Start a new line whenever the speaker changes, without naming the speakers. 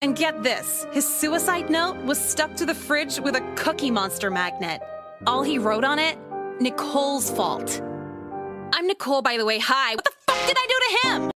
And get this, his suicide note was stuck to the fridge with a Cookie Monster magnet. All he wrote on it, Nicole's fault. I'm Nicole, by the way, hi. What the fuck did I do to him?